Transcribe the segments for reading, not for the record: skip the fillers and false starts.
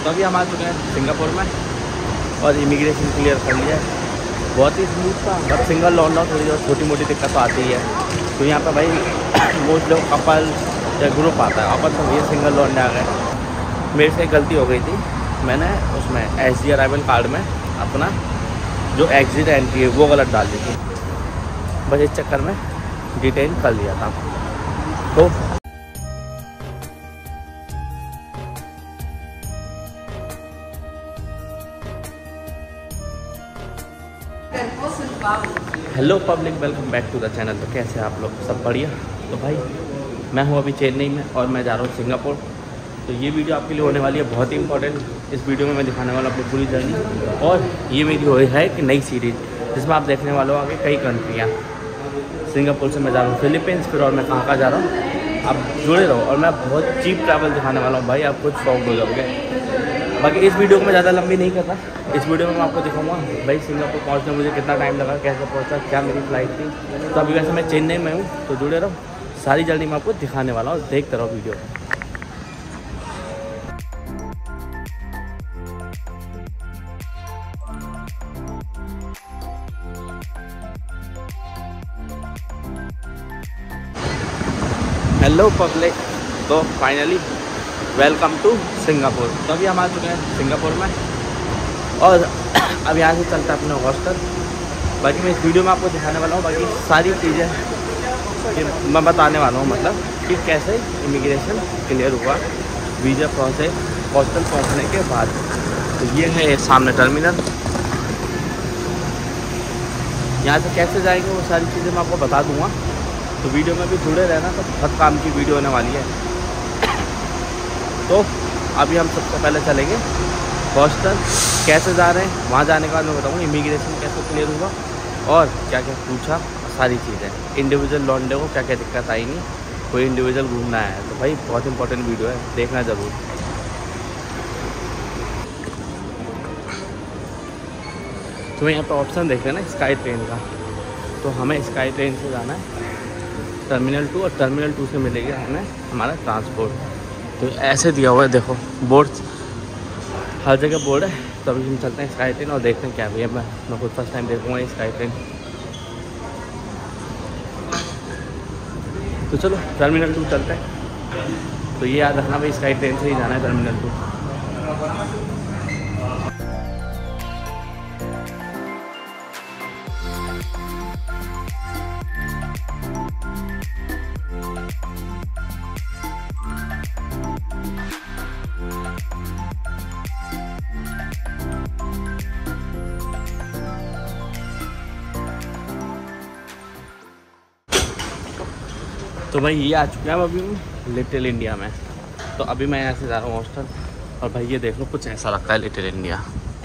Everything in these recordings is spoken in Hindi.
तो अभी हम आ चुके हैं सिंगापुर में और इमिग्रेशन क्लियर कर लिया है। बहुत ही स्मूथ था, बट सिंगल लौंडा थोड़ी जो छोटी मोटी दिक्कत तो आती है। तो यहाँ पर भाई मोस्ट लोग कपल या ग्रुप आता है, अपन तो भैया सिंगल लौंडे आ गए। मेरे से गलती हो गई थी, मैंने उसमें SG अराइवल कार्ड में अपना जो एग्जिट एंट्री है वो गलत डाल दी थी, बस इस चक्कर में डिटेन कर लिया था। तो hello public, welcome back to the channel. तो कैसे हैं आप लोग? सब बढ़िया। तो भाई मैं हूँ अभी चेन्नई में और मैं जा रहा हूँ सिंगापुर। तो ये वीडियो आपके लिए होने वाली है बहुत ही इंपॉर्टेंट। इस वीडियो में मैं दिखाने वाला अपनी पूरी जर्नी, और ये मेरी हो है कि नई सीरीज़ जिसमें आप देखने वाले हो आगे कई कंट्रियाँ। सिंगापुर से मैं जा रहा हूँ फिलीपींस, फिर और मैं कहाँ जा रहा हूँ, आप जुड़े रहो। और मैं बहुत चीप ट्रैवल दिखाने वाला हूँ भाई, आप कुछ शौक हो जाओगे। बाकी इस वीडियो को मैं ज़्यादा लंबी नहीं करता। इस वीडियो में मैं आपको दिखाऊंगा भाई सिंगापुर पहुंचने मुझे कितना टाइम लगा, कैसे पहुंचा, क्या मेरी फ़्लाइट थी। तो अभी वैसे मैं चेन्नई में हूँ, तो जुड़े रहो, सारी जर्नी मैं आपको दिखाने वाला हूँ, देखते रहो वीडियो। हेलो पब्लिक, तो फाइनली वेलकम टू सिंगापुर। तो अभी हम आ चुके हैं सिंगापुर में और अब यहाँ से चलता है अपने हॉस्टल। बाकी मैं इस वीडियो में आपको दिखाने वाला हूँ बाकी सारी चीज़ें कि मैं बताने वाला हूँ, मतलब कि कैसे इमिग्रेशन क्लियर हुआ, वीज़ा प्रोसेस, हॉस्टल पहुँचने के बाद। तो ये है सामने टर्मिनल, यहाँ से कैसे जाएंगे वो सारी चीज़ें मैं आपको बता दूँगा। तो वीडियो में भी जुड़े रहना, तो बहुत काम की वीडियो होने वाली है। तो अभी हम सबसे पहले चलेंगे हॉस्टल, कैसे जा रहे हैं वहाँ जाने के बाद मैं बताऊँगा इमिग्रेशन कैसे क्लियर हुआ और क्या क्या पूछा, सारी चीज़ें। इंडिविजुअल लौंडे को क्या क्या दिक्कत आई नहीं, कोई इंडिविजुअल घूमना है। तो भाई बहुत इंपॉर्टेंट वीडियो है, देखना ज़रूर। तो यहाँ पर ऑप्शन देख रहे हैं ना स्काई ट्रेन का, तो हमें स्काई ट्रेन से जाना है टर्मिनल 2 और टर्मिनल 2 से मिलेगा हमें हमारा ट्रांसपोर्ट। तो ऐसे दिया हुआ है, देखो बोर्ड, हर जगह बोर्ड है। तो अभी हम चलते हैं स्काई ट्रेन और देखते हैं क्या भी है। मैं खुद फर्स्ट टाइम देखूँगा स्काई ट्रेन। तो चलो टर्मिनल 2 चलते हैं। तो ये याद रखना भाई, स्काई ट्रेन से ही जाना है टर्मिनल 2। तो भाई ये आ चुके हैं अभी लिटिल इंडिया में। तो अभी मैं यहाँ से जा रहा हूँ हॉस्टल, और भाई ये देख लो कुछ ऐसा लगता है लिटिल इंडिया।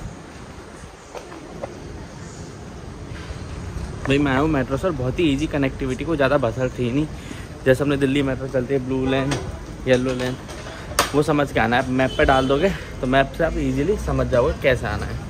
भाई मैं आया हूँ मेट्रो सर, बहुत ही इजी कनेक्टिविटी, को ज़्यादा बसर थी नहीं। जैसे अपने दिल्ली मेट्रो चलती है, ब्लू लेन, येलो लेन, वो समझ के आना है। मैप पे डाल दोगे तो मैप से आप इजीली समझ जाओगे कैसे आना है।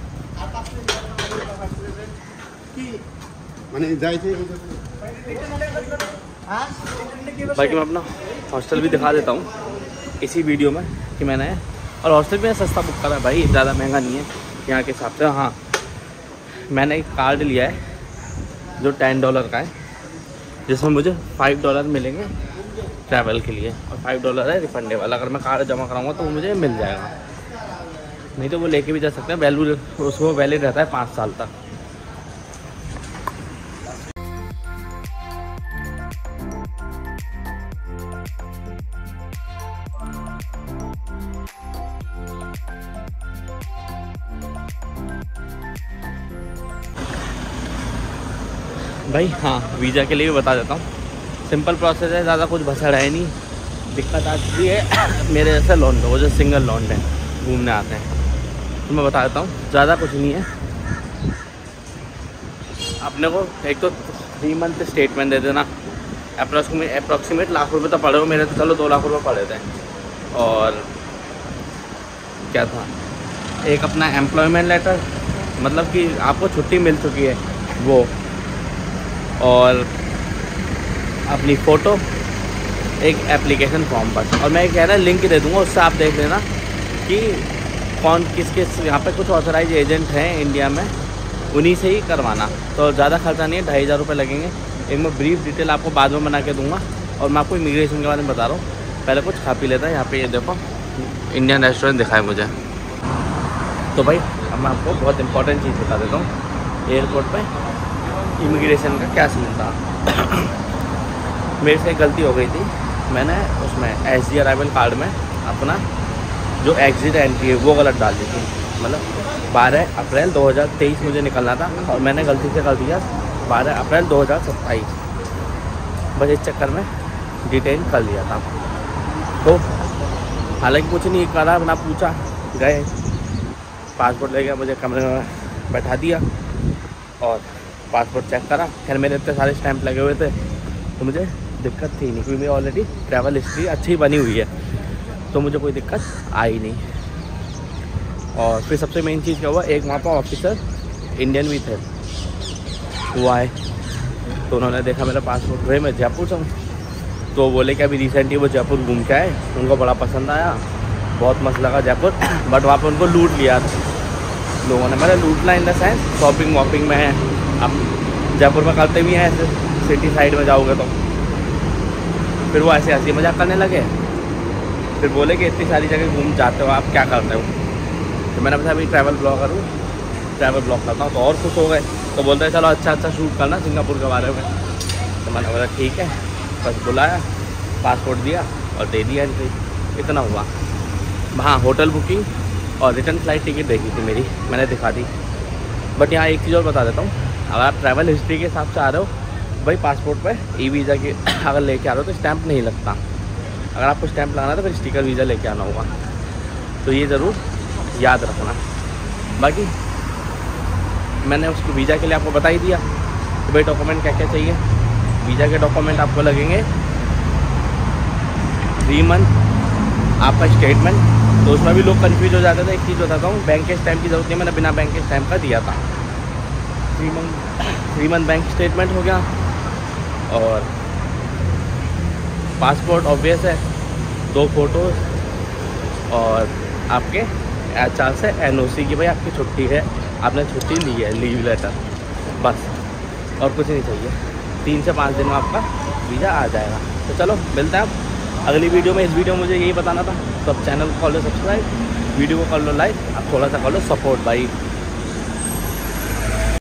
बाकी मैं अपना हॉस्टल भी दिखा देता हूँ इसी वीडियो में कि मैंने, और हॉस्टल भी सस्ता बुक करा है भाई, ज़्यादा महंगा नहीं है यहाँ के हिसाब से। हाँ, मैंने एक कार्ड लिया है जो $10 का है, जिसमें मुझे $5 मिलेंगे ट्रैवल के लिए, और $5 है रिफंडेबल। अगर मैं कार्ड जमा कराऊँगा तो वो मुझे मिल जाएगा, नहीं तो वो लेके भी जा सकते हैं। वैल्यू उसको वैलिड रहता है 5 साल तक। भाई हाँ, वीज़ा के लिए भी बता देता हूँ। सिंपल प्रोसेस है, ज़्यादा कुछ भसड़ है नहीं। दिक्कत आती है मेरे जैसे लौंडे को, जो सिंगल लौंडे घूमने आते हैं, तो मैं बता देता हूँ ज़्यादा कुछ नहीं है। अपने को एक तो 3 मंथ स्टेटमेंट दे देना, अप्रॉक्सीमेट लाख रुपए तो पड़े हो। मेरे तो चलो 2 लाख रुपए पड़े थे। और क्या था, एक अपना एम्प्लॉयमेंट लेटर, मतलब कि आपको छुट्टी मिल चुकी है वो, और अपनी फ़ोटो, एक एप्लीकेशन फॉर्म पर। और मैं कह रहा लिंक दे दूँगा, उससे आप देख लेना कि कौन किस किस यहाँ पे कुछ ऑथराइज एजेंट हैं इंडिया में, उन्हीं से ही करवाना। तो ज़्यादा खर्चा नहीं है, 2500 रुपये लगेंगे। एक मैं ब्रीफ डिटेल आपको बाद में बना के दूंगा। और मैं आपको इमिग्रेशन के बारे में बता रहा हूँ, पहले कुछ खा पी लेता है। यहाँ पे ये देखो इंडियन रेस्टोरेंट दिखाए मुझे। तो भाई अब मैं आपको बहुत इंपॉर्टेंट चीज़ बता देता हूँ, एयरपोर्ट पे इमिग्रेशन का क्या सीन था। मेरे से गलती हो गई थी, मैंने उसमें SG अराइवल कार्ड में अपना जो एग्ज़िट एंट्री है वो गलत डाल दी थी। मतलब 12 अप्रैल 2023 मुझे निकलना था और मैंने गलती से कर दिया 12 अप्रैल 2027। बस इस चक्कर में डिटेन कर लिया था। तो हालांकि कुछ नहीं करा, ना पूछा, गए पासपोर्ट ले गया, मुझे कमरे में बैठा दिया और पासपोर्ट चेक करा। खैर मेरे इतने सारे स्टैंप लगे हुए थे तो मुझे दिक्कत थी नहीं, क्योंकि मेरी ऑलरेडी ट्रैवल हिस्ट्री अच्छी बनी हुई है, तो मुझे कोई दिक्कत आई नहीं। और फिर सबसे मेन चीज़ क्या हुआ, एक वहाँ पर ऑफिसर इंडियन भी थे, वो आए तो उन्होंने देखा मेरा पासपोर्ट, भाई मैं जयपुर से हूँ, तो बोले कि अभी रिसेंटली वो जयपुर घूम के आए, उनको बड़ा पसंद आया, बहुत मस्त लगा जयपुर, बट वहाँ पे उनको लूट लिया लोगों ने। मैंने लूटना इन द सेंस शॉपिंग वॉपिंग में है, अब जयपुर में करते भी हैं ऐसे, सिटी साइड में जाओगे तो। फिर वो ऐसे हंसी मजाक करने लगे, फिर बोले कि इतनी सारी जगह घूम जाते हो, आप क्या करते हो। तो मैंने बताया अभी ट्रैवल ब्लॉगर हूँ, ट्रैवल ब्लॉग करता हूँ। तो और खुश हो गए, तो बोलते हैं चलो अच्छा शूट करना सिंगापुर के बारे में। तो मैंने बोला ठीक है, बस बुलाया, पासपोर्ट दिया और दे दिया एंट्री, इतना हुआ। हाँ, होटल बुकिंग और रिटर्न फ्लाइट टिकट देखी थी मेरी, मैंने दिखा दी। बट यहाँ एक चीज़ और बता देता हूँ, अगर आप ट्रैवल हिस्ट्री के हिसाब से आ रहे हो भाई, पासपोर्ट पे ई-वीज़ा के अगर लेके आ रहे हो तो स्टैंप नहीं लगता। अगर आपको स्टैंप लगाना तो फिर स्टिकर वीज़ा लेके आना होगा, तो ये ज़रूर याद रखना। बाकी मैंने उसको वीज़ा के लिए आपको बता ही दिया कि भाई डॉक्यूमेंट क्या क्या चाहिए। वीज़ा के डॉक्यूमेंट आपको लगेंगे 3 मंथ आपका स्टेटमेंट। तो उसमें भी लोग कन्फ्यूज हो जाते थे। एक चीज़ बताता हूँ, बैंक के स्टैम्प की ज़रूरत नहीं, मैंने बिना बैंक के स्टैम्प का दिया था। 3 मंथ बैंक स्टेटमेंट हो गया और पासपोर्ट ऑब्वियस है, 2 फोटोज़ और आपके HR से NOC की भाई आपकी छुट्टी है, आपने छुट्टी ली है, लीव लेटर, बस और कुछ नहीं चाहिए। 3 से 5 दिन में आपका वीज़ा आ जाएगा। तो चलो मिलते हैं अब अगली वीडियो में। इस वीडियो में मुझे यही बताना था, तो अब चैनल को कर लो सब्सक्राइब, वीडियो को कर लो लाइक, अब थोड़ा सा कर लो सपोर्ट भाई।